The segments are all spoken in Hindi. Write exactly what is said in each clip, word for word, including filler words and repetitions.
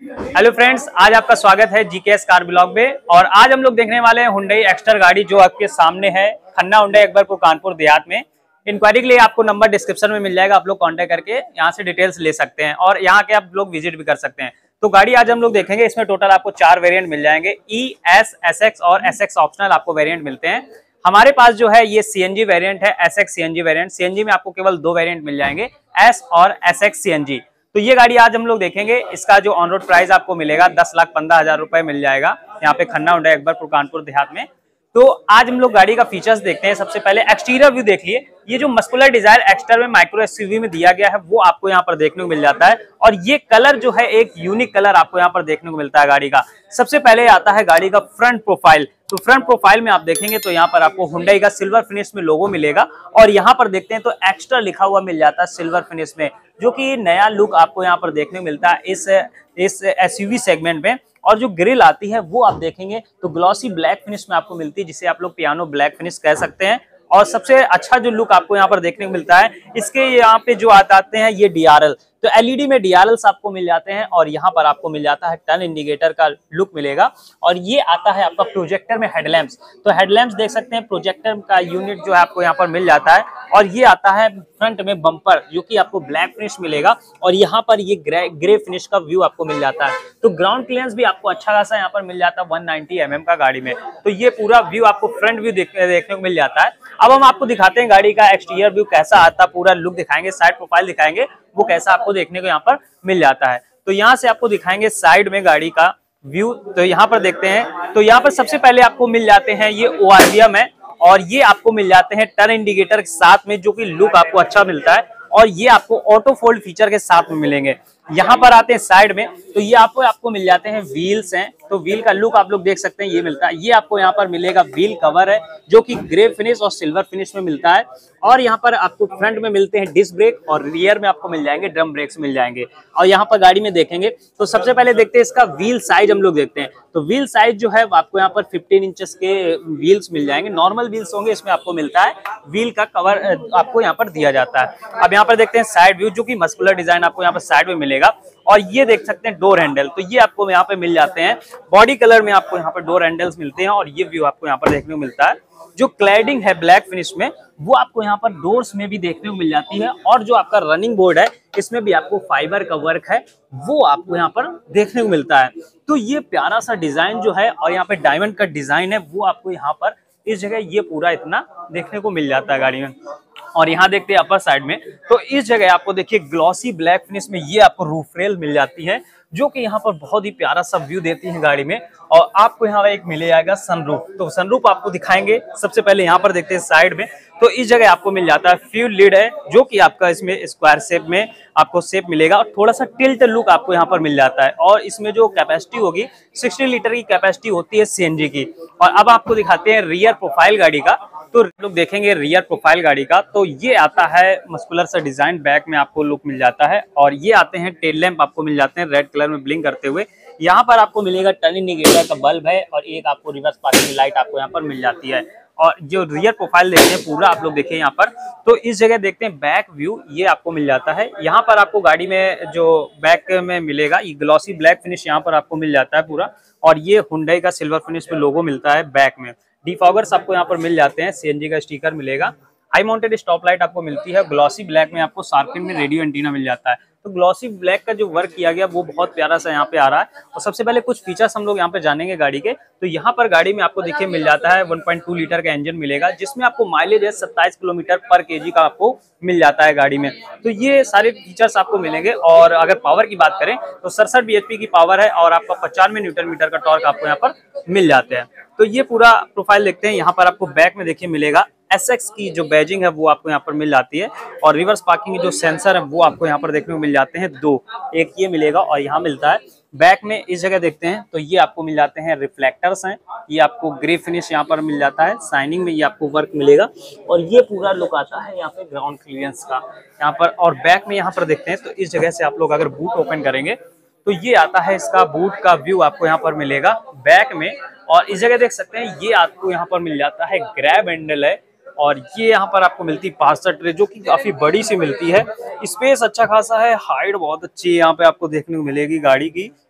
हेलो फ्रेंड्स, आज आपका स्वागत है जीकेएस कार ब्लॉग में। और आज हम लोग देखने वाले हैं हुंडई एक्स्टर गाड़ी जो आपके सामने है, खन्ना हुंडई अकबरपुर कानपुर देहात में। इंक्वायरी के लिए आपको नंबर डिस्क्रिप्शन में मिल जाएगा, आप लोग कांटेक्ट करके यहाँ से डिटेल्स ले सकते हैं और यहाँ के आप लोग विजिट भी कर सकते हैं। तो गाड़ी आज हम लोग देखेंगे, इसमें टोटल आपको चार वेरिएंट मिल जाएंगे। ई, एस, एस एक्स और एस एक्स ऑप्शनल आपको वेरिएंट मिलते हैं। हमारे पास जो है ये सीएनजी वेरिएंट है, S X CNG variant. CNG में आपको केवल दो वेरिएंट मिल जाएंगे, एस और एस एक्स सीएनजी। तो ये गाड़ी आज हम लोग देखेंगे। इसका जो ऑन रोड प्राइस आपको मिलेगा दस लाख पंद्रह हजार रुपए मिल जाएगा यहाँ पे खन्ना हुंडई अकबरपुर कानपुर देहात में। तो आज हम लोग गाड़ी का फीचर्स देखते हैं। सबसे पहले एक्सटीरियर व्यू देख लिए। ये जो मस्कुलर डिजायर एक्स्टर में माइक्रो एसयूवी में दिया गया है वो आपको यहाँ पर देखने को मिल जाता है। और ये कलर जो है एक यूनिक कलर आपको यहाँ पर देखने को मिलता है गाड़ी का। सबसे पहले आता है गाड़ी का फ्रंट प्रोफाइल। तो फ्रंट प्रोफाइल में आप देखेंगे तो यहाँ पर आपको हुंडई का सिल्वर फिनिश में लोगो मिलेगा और यहाँ पर देखते हैं तो एक्स्ट्रा लिखा हुआ मिल जाता है सिल्वर फिनिश में, जो कि नया लुक आपको यहाँ पर देखने को मिलता है इस इस एसयूवी सेगमेंट में। और जो ग्रिल आती है वो आप देखेंगे तो ग्लॉसी ब्लैक फिनिश में आपको मिलती है, जिसे आप लोग पियानो ब्लैक फिनिश कह सकते हैं। और सबसे अच्छा जो लुक आपको यहाँ पर देखने को मिलता है, इसके यहाँ पे जो आते हैं ये डीआरएल। तो एलईडी में डीआरएल्स आपको मिल जाते हैं और यहाँ पर आपको मिल जाता है टर्न इंडिकेटर का लुक मिलेगा। और ये आता है आपका प्रोजेक्टर में हेडलैम्प्स। तो हेडलैम्प्स देख सकते हैं, प्रोजेक्टर का यूनिट जो है आपको यहाँ पर मिल जाता है। और ये आता है फ्रंट में बम्पर, जो कि आपको ब्लैक फिनिश मिलेगा और यहाँ पर ये ग्रे ग्रे फिनिश का व्यू आपको मिल जाता है। तो ग्राउंड क्लियरेंस भी आपको अच्छा खासा यहाँ पर मिल जाता है एक सौ नब्बे एम एम का गाड़ी में। तो ये पूरा व्यू आपको फ्रंट व्यू देख, देखने को मिल जाता है। अब हम आपको दिखाते हैं गाड़ी का एक्सटीरियर व्यू कैसा आता है, पूरा लुक दिखाएंगे, साइड प्रोफाइल दिखाएंगे, वो कैसा आपको देखने को यहाँ पर मिल जाता है। तो यहाँ से आपको दिखाएंगे साइड में गाड़ी का व्यू। तो यहाँ पर देखते हैं तो यहाँ पर सबसे पहले आपको मिल जाते हैं ये ओआरवीएम है और ये आपको मिल जाते हैं टर्न इंडिकेटर के साथ में, जो कि लुक आपको अच्छा मिलता है। और ये आपको ऑटो फोल्ड फीचर के साथ में मिलेंगे। यहाँ पर आते हैं साइड में तो ये आपको आपको मिल जाते हैं व्हील्स हैं। तो व्हील का लुक आप लोग देख सकते हैं, ये मिलता है। ये आपको यहाँ पर मिलेगा व्हील कवर है, जो कि ग्रे फिनिश और सिल्वर फिनिश में मिलता है। और यहाँ पर आपको फ्रंट में मिलते हैं डिस्क ब्रेक और रियर में आपको मिल जाएंगे ड्रम ब्रेक्स मिल जाएंगे। और यहाँ पर गाड़ी में देखेंगे तो सबसे पहले देखते हैं इसका व्हील साइज। हम लोग देखते हैं तो व्हील साइज जो है आपको यहाँ पर पंद्रह इंचेस के व्हील्स मिल जाएंगे। नॉर्मल व्हील्स होंगे, इसमें आपको मिलता है व्हील का कवर आपको यहाँ पर दिया जाता है। अब यहाँ पर देखते हैं साइड व्यू, जो कि मस्कुलर डिजाइन आपको यहाँ पर साइड में मिलेगा। और ये देख सकते हैं डोर हैंडल, तो ये आपको यहाँ पे मिल जाते हैं बॉडी कलर में, आपको यहाँ पर डोर हैंडल्स मिलते हैं। और ये व्यू आपको यहाँ पर देखने को मिलता है। जो क्लैडिंग है ब्लैक फिनिश में वो आपको यहाँ पर डोर्स में भी देखने को मिल जाती है। और जो आपका रनिंग बोर्ड है इसमें भी आपको फाइबर का वर्क है, वो आपको यहाँ पर देखने को मिलता है। तो ये प्यारा सा डिजाइन जो है और यहाँ पे डायमंड का डिजाइन है, वो आपको यहाँ पर इस जगह ये पूरा इतना देखने को मिल जाता है गाड़ी में। और यहाँ देखते हैं अपर साइड में तो इस जगह आपको देखिए ग्लॉसी ब्लैक फिनिश में ये आपको रूफ रेल मिल जाती है, जो कि यहाँ पर बहुत ही प्यारा सा व्यू देती है गाड़ी में। और आपको यहाँ एक मिल जाएगा सनरूफ। तो सनरूफ आपको दिखाएंगे। सबसे पहले यहाँ पर देखते हैं साइड में तो इस जगह आपको मिल जाता है फ्यूल लिड है, जो कि आपका इसमें स्क्वायर शेप में आपको शेप मिलेगा और थोड़ा सा टिल्ट लुक आपको यहाँ पर मिल जाता है। और इसमें जो कैपेसिटी होगी साठ लीटर की कैपेसिटी होती है सीएनजी की। और अब आपको दिखाते हैं रियर प्रोफाइल गाड़ी का। तो लोग देखेंगे रियर प्रोफाइल गाड़ी का, तो ये आता है मस्कुलर सा डिजाइन, बैक में आपको लुक मिल जाता है। और ये आते हैं टेल लैंप आपको मिल जाते हैं रेड कलर में ब्लिंक करते हुए। यहाँ पर आपको मिलेगा टर्न इंडिकेटर का बल्ब है और एक आपको रिवर्स पार्किंग लाइट आपको यहाँ पर मिल जाती है। और जो रियर प्रोफाइल देखते हैं पूरा आप लोग देखें यहाँ पर, तो इस जगह देखते हैं बैक व्यू, ये आपको मिल जाता है। यहाँ पर आपको गाड़ी में जो बैक में मिलेगा ये ग्लॉसी ब्लैक फिनिश यहाँ पर आपको मिल जाता है पूरा। और ये हुंडई का सिल्वर फिनिश में लोगो मिलता है बैक में। डिफॉगर्स आपको यहाँ पर मिल जाते हैं, सीएनजी का स्टिकर मिलेगा। हाई माउंटेड स्टॉप लाइट आपको मिलती है। ग्लॉसी ब्लैक में आपको शार्पन में रेडियो एंटीना मिल जाता है। तो ग्लॉसी ब्लैक का जो वर्क किया गया वो बहुत प्यारा सा यहाँ पे आ रहा है। और सबसे पहले कुछ फीचर्स हम लोग यहाँ पे जानेंगे गाड़ी के। तो यहाँ पर गाड़ी में आपको देखिए मिल जाता है वन पॉइंट टू लीटर का इंजन मिलेगा, जिसमें आपको माइलेज है सत्ताईस किलोमीटर पर केजी का आपको मिल जाता है गाड़ी में। तो ये सारे फीचर्स आपको मिलेंगे। और अगर पावर की बात करें तो सड़सठ बीएचपी की पावर है और आपका पचानवे न्यूटन मीटर का टॉर्क आपको यहाँ पर मिल जाते हैं। तो ये पूरा प्रोफाइल देखते हैं। यहाँ पर आपको बैक में देखिए मिलेगा एस एक्स की जो बैजिंग है वो आपको यहाँ पर मिल जाती है। और रिवर्स पार्किंग के जो सेंसर है वो आपको यहाँ पर देखने को मिल जाते हैं दो, एक ये मिलेगा और यहाँ मिलता है बैक में। इस जगह देखते हैं तो ये आपको मिल जाते हैं रिफ्लेक्टर्स हैं, ये आपको ग्रे फिनिश यहाँ पर मिल जाता है। शाइनिंग में ये आपको वर्क मिलेगा और ये पूरा लुक आता है यहाँ पे ग्राउंड क्लियरेंस का यहाँ पर। और बैक में यहाँ पर देखते हैं तो इस जगह से आप लोग अगर बूट ओपन करेंगे तो ये आता है इसका बूट का व्यू आपको यहाँ पर मिलेगा बैक में। और इस जगह देख सकते हैं ये आपको यहाँ पर मिल जाता है ग्रैब हैंडल है और ये यहाँ पर आपको मिलती है पार्सल ट्रे, जो कि काफी बड़ी सी मिलती है। स्पेस अच्छा खासा है, हाइट बहुत अच्छी है यहाँ पे आपको देखने को मिलेगी गाड़ी की।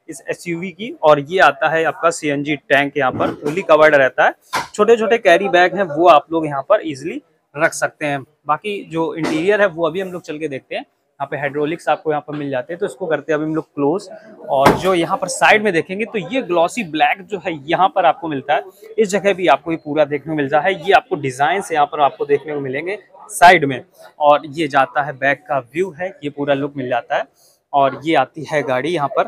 इस एसयूवी की। और ये आता है आपका सीएनजी टैंक, यहाँ पर फुली कवर्ड रहता है। छोटे छोटे कैरी बैग हैं वो आप लोग यहाँ पर इजिली रख सकते हैं। बाकी जो इंटीरियर है वो अभी हम लोग चल के देखते हैं। यहाँ पे हाइड्रोलिक्स आपको यहाँ पर मिल जाते हैं, तो इसको करते हैं अभी हम लोग क्लोज। और जो यहाँ पर साइड में देखेंगे तो ये ग्लॉसी ब्लैक जो है यहाँ पर आपको मिलता है। इस जगह भी आपको ये पूरा देखने को मिलता है। ये आपको डिजाइन से यहाँ पर आपको देखने को मिलेंगे साइड में। और ये जाता है बैक का व्यू है, ये पूरा लुक मिल जाता है। और ये आती है गाड़ी यहाँ पर,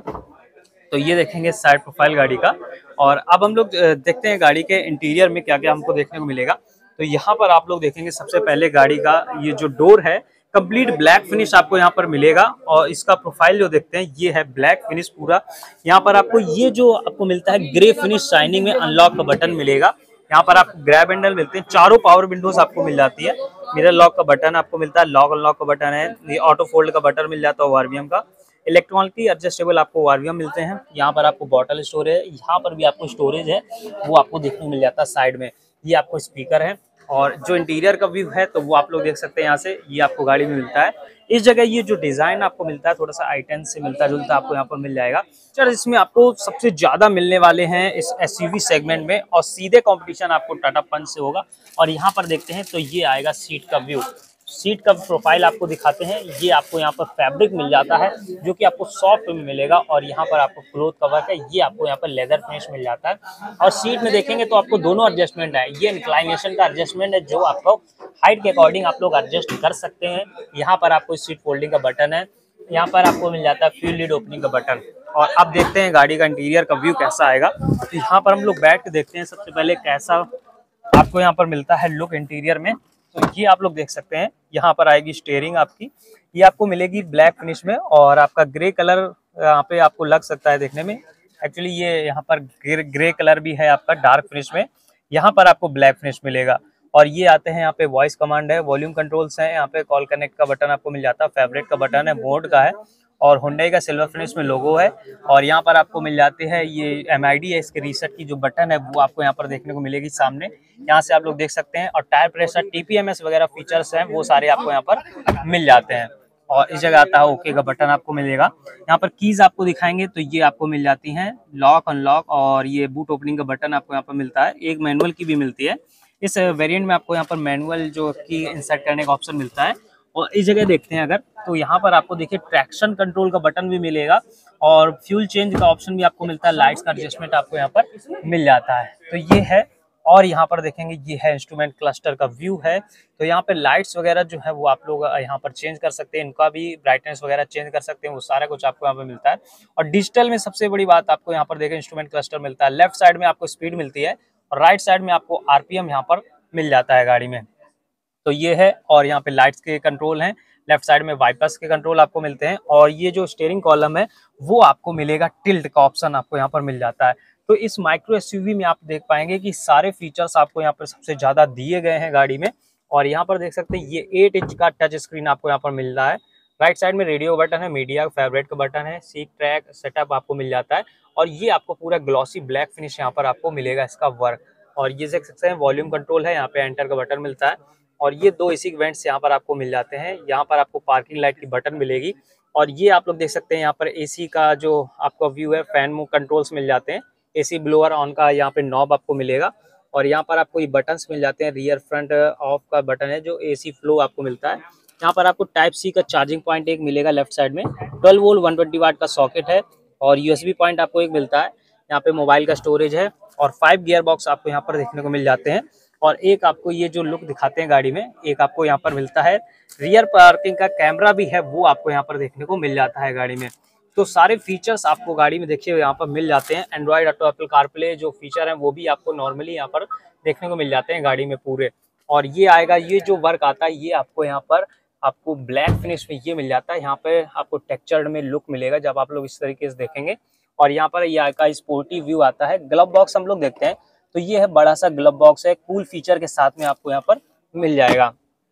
तो ये देखेंगे साइड प्रोफाइल गाड़ी का। और अब हम लोग देखते हैं गाड़ी के इंटीरियर में क्या क्या हमको देखने को मिलेगा। तो यहाँ पर आप लोग देखेंगे सबसे पहले गाड़ी का ये जो डोर है कंप्लीट ब्लैक फिनिश आपको यहाँ पर मिलेगा। और इसका प्रोफाइल जो देखते हैं ये है ब्लैक फिनिश पूरा। यहाँ पर आपको ये जो आपको मिलता है ग्रे फिनिश शाइनिंग में अनलॉक का बटन मिलेगा। यहाँ पर आपको ग्रैब हैंडल मिलते हैं, चारों पावर विंडोज आपको मिल जाती है। मिरर लॉक का बटन आपको मिलता है, लॉक अनलॉक का बटन है, ये ऑटो फोल्ड का बटन मिल जाता है वारवियम का। इलेक्ट्रॉनिकली एडजस्टेबल आपको वारवियम मिलते हैं। यहाँ पर आपको बॉटल स्टोरेज है, यहाँ पर भी आपको स्टोरेज है वो आपको देखने को मिल जाता है साइड में। ये आपको स्पीकर है। और जो इंटीरियर का व्यू है तो वो आप लोग देख सकते हैं यहाँ से, ये आपको गाड़ी में मिलता है। इस जगह ये जो डिजाइन आपको मिलता है थोड़ा सा आई टेन से मिलता जुलता आपको यहाँ पर मिल जाएगा। चल इसमें आपको सबसे ज्यादा मिलने वाले हैं इस एसयूवी सेगमेंट में, और सीधे कंपटीशन आपको टाटा पंच से होगा। और यहाँ पर देखते हैं तो ये आएगा सीट का व्यू। सीट का प्रोफाइल आपको दिखाते हैं। ये आपको यहाँ पर फैब्रिक मिल जाता है जो कि आपको सॉफ्ट में मिलेगा। और यहाँ पर आपको क्लोथ कवर है, ये आपको यहाँ पर लेदर फिनिश मिल जाता है। और सीट में देखेंगे तो आपको दोनों एडजस्टमेंट है। ये इंक्लाइनेशन का एडजस्टमेंट है जो आपको हाइट के अकॉर्डिंग आप लोग एडजस्ट कर सकते हैं। यहाँ पर आपको सीट फोल्डिंग का बटन है। यहाँ पर आपको मिल जाता है फ्यूल लीड ओपनिंग का बटन। और अब देखते हैं गाड़ी का इंटीरियर का व्यू कैसा आएगा। तो यहाँ पर हम लोग बैठ के देखते हैं सबसे पहले कैसा आपको यहाँ पर मिलता है लुक इंटीरियर में। तो ये आप लोग देख सकते हैं, यहाँ पर आएगी स्टीयरिंग आपकी, ये आपको मिलेगी ब्लैक फिनिश में। और आपका ग्रे कलर यहाँ पे आपको लग सकता है देखने में, एक्चुअली ये यहाँ पर ग्रे, ग्रे कलर भी है आपका डार्क फिनिश में। यहाँ पर आपको ब्लैक फिनिश मिलेगा। और ये आते हैं यहाँ पे वॉइस कमांड है, वॉल्यूम कंट्रोल्स हैं, यहाँ पे कॉल कनेक्ट का बटन आपको मिल जाता है, फेवरेट का बटन है, मोड का है। और हुंडई का सिल्वर फिनिश में लोगो है। और यहाँ पर आपको मिल जाते हैं ये एम आई डी है, इसके रीसेट की जो बटन है वो आपको यहाँ पर देखने को मिलेगी सामने, यहाँ से आप लोग देख सकते हैं। और tyre pressure, T P M S वगैरह फीचर्स हैं वो सारे आपको यहाँ पर मिल जाते हैं। और इस जगह आता है ओके का बटन आपको मिलेगा। यहाँ पर कीज आपको दिखाएंगे तो ये आपको मिल जाती हैं, लॉक अनलॉक, और ये बूट ओपनिंग का बटन आपको यहाँ पर मिलता है। एक मैनुअल की भी मिलती है। इस वेरिएंट में आपको यहाँ पर मैनुअल जो की इंसर्ट करने का ऑप्शन मिलता है। और इस जगह देखते हैं अगर तो यहाँ पर आपको देखिए ट्रैक्शन कंट्रोल का बटन भी मिलेगा। और फ्यूल चेंज का ऑप्शन भी आपको मिलता है, लाइट्स का एडजस्टमेंट आपको यहाँ पर मिल जाता है। तो ये है। और यहाँ पर देखेंगे ये है इंस्ट्रूमेंट क्लस्टर का व्यू है। तो यहाँ पे लाइट्स वगैरह जो है वो आप लोग यहाँ पर चेंज कर सकते हैं, इनका भी ब्राइटनेस वगैरह चेंज कर सकते हैं, वो सारा कुछ आपको यहाँ पे मिलता है। और डिजिटल में सबसे बड़ी बात आपको यहाँ पर देखें इंस्ट्रूमेंट क्लस्टर मिलता है। लेफ्ट साइड में आपको स्पीड मिलती है और राइट साइड में आपको आरपीएम यहाँ पर मिल जाता है गाड़ी में। तो ये है। और यहाँ पे लाइट्स के कंट्रोल हैं, लेफ्ट साइड में वाइपर्स के कंट्रोल आपको मिलते हैं। और ये जो स्टीयरिंग कॉलम है वो आपको मिलेगा, टिल्ट का ऑप्शन आपको यहाँ पर मिल जाता है। तो इस माइक्रो एसयूवी में आप देख पाएंगे कि सारे फीचर्स आपको यहाँ पर सबसे ज्यादा दिए गए हैं गाड़ी में। और यहाँ पर देख सकते हैं ये एट इंच का टच स्क्रीन आपको यहाँ पर मिल रहा है। राइट साइड में रेडियो बटन है, मीडिया फेवरेट का बटन है, सीट ट्रैक सेटअप आपको मिल जाता है। और ये आपको पूरा ग्लॉसी ब्लैक फिनिश यहाँ पर आपको मिलेगा इसका वर्क। और ये देख सकते हैं वॉल्यूम कंट्रोल है, यहाँ पे एंटर का बटन मिलता है। और ये दो एसी वेंट्स यहाँ पर आपको मिल जाते हैं। यहाँ पर आपको पार्किंग लाइट की बटन मिलेगी। और ये आप लोग देख सकते हैं यहाँ पर एसी का जो आपका व्यू है, फैन मूव कंट्रोल्स मिल जाते हैं, एसी ब्लोअर ऑन का यहाँ पे नॉब आपको मिलेगा। और यहाँ पर आपको ये बटन्स मिल जाते हैं, रियर फ्रंट ऑफ का बटन है जो एसी फ्लो आपको मिलता है। यहाँ पर आपको टाइप सी का चार्जिंग पॉइंट एक मिलेगा लेफ्ट साइड में, twelve volt one twenty watt का सॉकेट है। और यूएसबी पॉइंट आपको एक मिलता है, यहाँ पे मोबाइल का स्टोरेज है। और फाइव गियर बॉक्स आपको यहाँ पर देखने को मिल जाते हैं। और एक आपको ये जो लुक दिखाते हैं गाड़ी में, एक आपको यहाँ पर मिलता है रियर पार्किंग का कैमरा भी है, वो आपको यहाँ पर देखने को मिल जाता है गाड़ी में। तो सारे फीचर्स आपको गाड़ी में देखिए यहाँ पर मिल जाते हैं। एंड्रॉइड ऑटो, एप्पल कारप्ले जो फीचर हैं वो भी आपको नॉर्मली यहाँ पर देखने को मिल जाते हैं गाड़ी में पूरे। और ये आएगा, ये जो वर्क आता है ये आपको यहाँ पर आपको ब्लैक फिनिश में ये मिल जाता है। यहाँ पे आपको टेक्सचर्ड में लुक मिलेगा जब आप लोग इस तरीके से देखेंगे। और यहाँ पर ये आएगा स्पोर्टी व्यू आता है। ग्लव बॉक्स हम लोग देखते हैं तो ये है बड़ा सा ग्लव बॉक्स है, कूल फीचर के साथ में आपको यहाँ पर मिल जाएगा।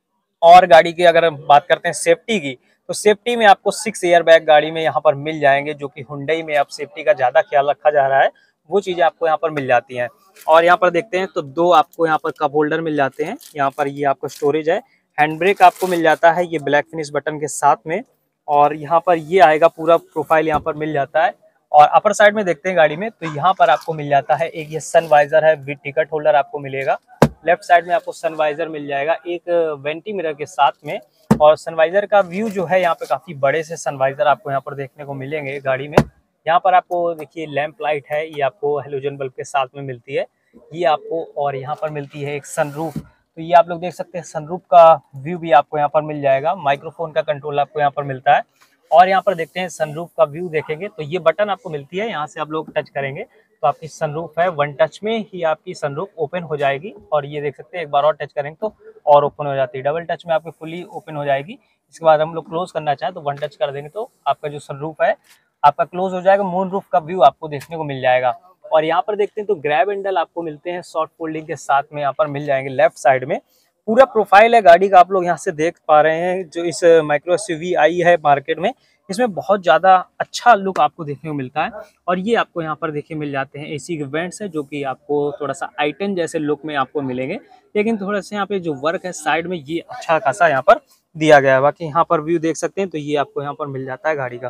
और गाड़ी की अगर बात करते हैं सेफ्टी की, तो सेफ्टी में आपको सिक्स एयर बैग गाड़ी में यहाँ पर मिल जाएंगे, जो कि हुंडई में अब सेफ्टी का ज्यादा ख्याल रखा जा रहा है, वो चीजें आपको यहाँ पर मिल जाती हैं। और यहाँ पर देखते हैं तो दो आपको यहाँ पर कप होल्डर मिल जाते हैं। यहाँ पर ये आपको स्टोरेज है, हैंड ब्रेक आपको मिल जाता है ये ब्लैक फिनिश बटन के साथ में। और यहाँ पर ये आएगा पूरा प्रोफाइल यहाँ पर मिल जाता है। और अपर साइड में देखते हैं गाड़ी में, तो यहाँ पर आपको मिल जाता है एक ये सन वाइजर है विद टिकट होल्डर आपको मिलेगा। लेफ्ट साइड में आपको सन वाइजर मिल जाएगा एक वेंटी मिरर के साथ में। और सनवाइजर का व्यू जो है यहाँ पे काफी बड़े से सनवाइजर आपको यहाँ पर देखने को मिलेंगे गाड़ी में। यहाँ पर आपको देखिए लैंप लाइट है, ये आपको हेलोजन बल्ब के साथ में मिलती है ये आपको। और यहाँ पर मिलती है एक सनरूफ, तो ये आप लोग देख सकते हैं सनरूफ का व्यू भी आपको यहाँ पर मिल जाएगा। माइक्रोफोन का कंट्रोल आपको यहाँ पर मिलता है। और यहाँ पर देखते हैं सनरूफ का व्यू देखेंगे तो ये बटन आपको मिलती है, यहाँ से आप लोग टच करेंगे तो आपकी सनरूफ है वन टच में ही आपकी सनरूफ ओपन हो जाएगी। और ये देख सकते हैं एक बार और टच करेंगे तो और ओपन हो जाती है, डबल टच में आपकी फुली ओपन हो जाएगी। इसके बाद हम लोग क्लोज करना चाहें तो वन टच कर देंगे तो आपका जो सनरूफ है आपका क्लोज हो जाएगा। मून रूफ का व्यू आपको देखने को मिल जाएगा। और यहाँ पर देखते हैं तो ग्रैब हैंडल आपको मिलते हैं शॉर्ट फोल्डिंग के साथ में यहाँ पर मिल जाएंगे लेफ्ट साइड में। पूरा प्रोफाइल है गाड़ी का आप लोग यहाँ से देख पा रहे हैं। जो इस माइक्रो एसयूवी आई है मार्केट में, इसमें बहुत ज़्यादा अच्छा लुक आपको देखने को मिलता है। और ये आपको यहाँ पर देखिए मिल जाते हैं एसी के वेंट्स है, जो कि आपको थोड़ा सा आई टेन जैसे लुक में आपको मिलेंगे, लेकिन थोड़ा सा यहाँ पे जो वर्क है साइड में ये अच्छा खासा यहाँ पर दिया गया है। बाकी यहाँ पर व्यू देख सकते हैं तो ये आपको यहाँ पर मिल जाता है गाड़ी का।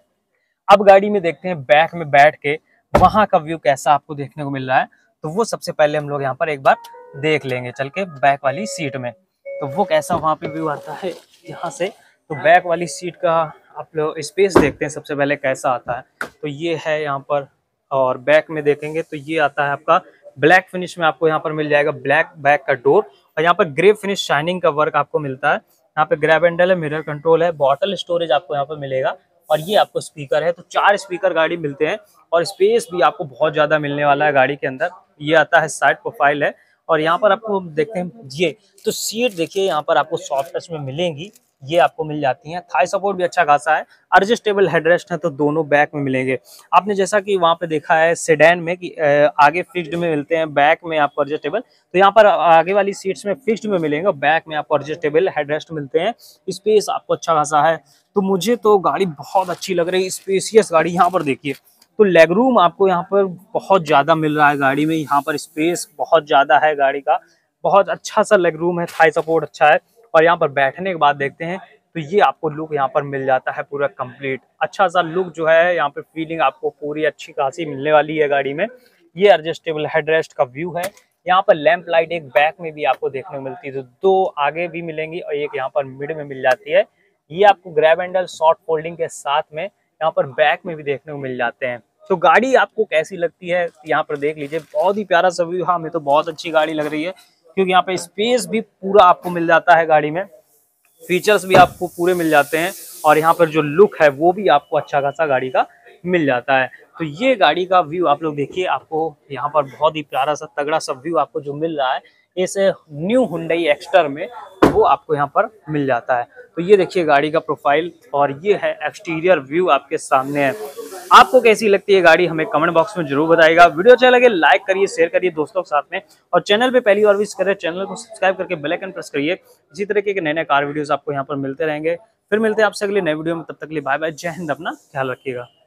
अब गाड़ी में देखते हैं बैक में बैठ के वहाँ का व्यू कैसा आपको देखने को मिल रहा है, तो वो सबसे पहले हम लोग यहाँ पर एक बार देख लेंगे चल के बैक वाली सीट में, तो वो कैसा वहाँ पे व्यू आता है यहाँ से। तो बैक वाली सीट का आप लोग स्पेस देखते हैं सबसे पहले कैसा आता है, तो ये है यहाँ पर। और बैक में देखेंगे तो ये आता है आपका ब्लैक फिनिश में आपको यहाँ पर मिल जाएगा ब्लैक बैक का डोर। और यहाँ पर ग्रे फिनिश शाइनिंग का वर्क आपको मिलता है। यहाँ पे ग्रैब हैंडल है, मिरर कंट्रोल है, बॉटल स्टोरेज आपको यहाँ पर मिलेगा। और ये आपको स्पीकर है, तो चार स्पीकर गाड़ी मिलते हैं। और स्पेस भी आपको बहुत ज़्यादा मिलने वाला है गाड़ी के अंदर। ये आता है साइड प्रोफाइल है। और यहाँ पर आपको देखते हैं ये तो सीट देखिए यहाँ पर आपको सॉफ्ट टच में मिलेंगी, ये आपको मिल जाती हैं। थाई सपोर्ट भी अच्छा खासा है। एडजस्टेबल हेडरेस्ट है तो दोनों बैक में मिलेंगे। आपने जैसा कि वहाँ पे देखा है सेडान में कि आगे फिक्स्ड में मिलते हैं, बैक में आपको एडजस्टेबल, तो यहाँ पर आगे वाली सीट्स में फिक्स्ड में मिलेंगे, बैक में आपको एडजस्टेबल हेडरेस्ट मिलते हैं। स्पेस आपको अच्छा खासा है, तो मुझे तो गाड़ी बहुत अच्छी लग रही है, स्पेसियस गाड़ी। यहाँ पर देखिए तो लेग रूम आपको यहाँ पर बहुत ज़्यादा मिल रहा है गाड़ी में। यहाँ पर स्पेस बहुत ज़्यादा है गाड़ी का, बहुत अच्छा सा लेग रूम है, थाई सपोर्ट अच्छा है। और यहाँ पर बैठने के बाद देखते हैं तो ये आपको लुक यहाँ पर मिल जाता है पूरा कंप्लीट। अच्छा सा लुक जो है यहाँ पे फीलिंग आपको पूरी अच्छी खासी मिलने वाली है गाड़ी में। ये एडजस्टेबल हेडरेस्ट का व्यू है। यहाँ पर लैंप लाइट एक बैक में भी आपको देखने को मिलती है, तो दो आगे भी मिलेंगी और एक यहाँ पर मिड में मिल जाती है। ये आपको ग्रैब हैंडल शॉर्ट फोल्डिंग के साथ में यहाँ पर बैक में भी देखने को मिल जाते हैं। तो गाड़ी आपको कैसी लगती है यहाँ पर देख लीजिए, बहुत ही प्यारा सा व्यू। हाँ, हमें तो बहुत अच्छी गाड़ी लग रही है, क्योंकि यहाँ पे स्पेस भी पूरा आपको मिल जाता है गाड़ी में, फीचर्स भी आपको पूरे मिल जाते हैं। और यहाँ पर जो लुक है वो भी आपको अच्छा खासा गाड़ी का मिल जाता है। तो ये गाड़ी का व्यू आप लोग देखिए, आपको यहाँ पर बहुत ही प्यारा सा तगड़ा सा व्यू आपको जो मिल रहा है इस न्यू हुंडई एक्स्टर में, वो आपको यहाँ पर मिल जाता है। तो ये देखिए गाड़ी का प्रोफाइल और ये है एक्सटीरियर व्यू आपके सामने है। आपको कैसी लगती है गाड़ी हमें कमेंट बॉक्स में जरूर बताइएगा। वीडियो अच्छा लगे लाइक करिए, शेयर करिए दोस्तों के साथ में। और चैनल पे पहली बार विजिट करें, चैनल को सब्सक्राइब करके बेल आइकन प्रेस करिए। इसी तरीके के नए नए कार वीडियोस आपको यहाँ पर मिलते रहेंगे। फिर मिलते हैं आपसे अगले नए वीडियो में, तब तक के लिए बाय बाय, जय हिंद, अपना ख्याल रखिएगा।